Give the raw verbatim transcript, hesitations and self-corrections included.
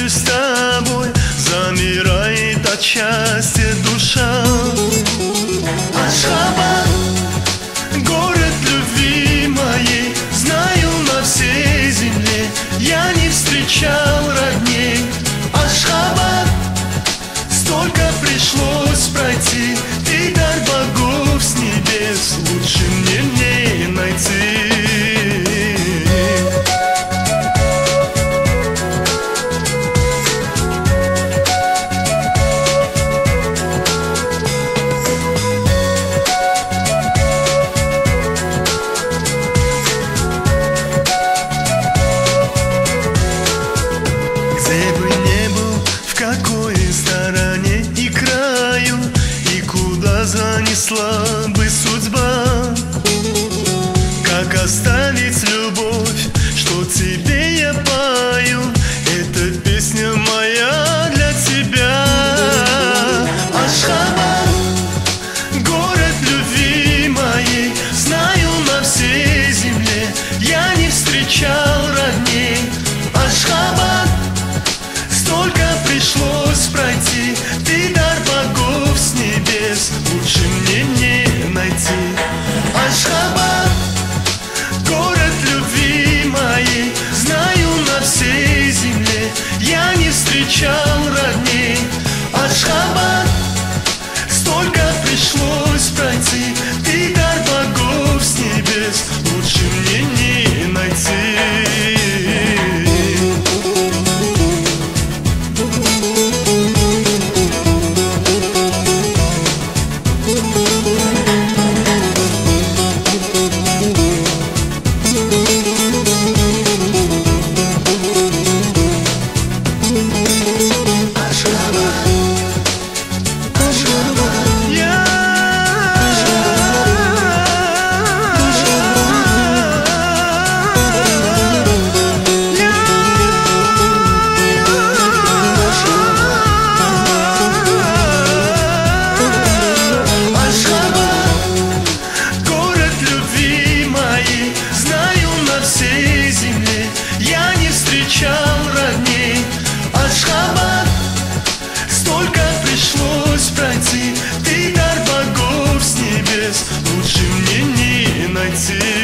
прощаюсь с тобой, замирает от счастья душа. Ашхабад, город любви моей, знаю, на всей земле я не встречал родней. Ашхабад, столько пришлось пройти, ты дар богов с небес, лучше мне не найти. Где бы не был, в какой стороне и краю, и куда занесла бы судьба, как оставить любовь, что тебе я пою, эта песня моя для тебя. Ашхабад, город любви моей, знаю, на всей земле я не встречал родней. Ашхабад, столько пришлось пройти, ты дар богов с небес, лучше мне не найти. Ашхабад, город любви моей, знаю, на всей земле я не встречал родней. Ашхабад, столько пришлось пройти, ты дар богов с небес, лучше мне не найти. Я не встречал родней. Ашхабад, столько пришлось пройти, ты дар богов с небес, лучше мне не найти.